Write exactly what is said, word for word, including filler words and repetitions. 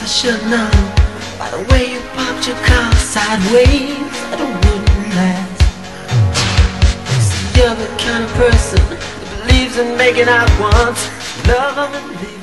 I should know by the way you popped your car sideways that it wouldn't last. See, you're the kind of person that believes in making out once, love and leave.